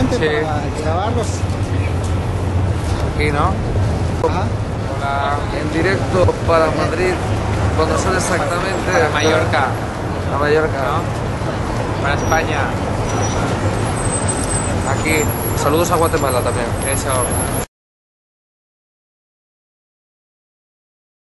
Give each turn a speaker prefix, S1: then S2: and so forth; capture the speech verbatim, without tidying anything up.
S1: importante
S2: Sí.
S1: para grabarlos.
S2: Aquí, ¿no?
S1: Ajá.
S2: Hola. En directo para Madrid, cuando son exactamente...
S3: Para Mallorca,
S2: A Mallorca.
S3: ¿no? Para España.
S2: Aquí. Saludos a Guatemala también.
S3: Eso.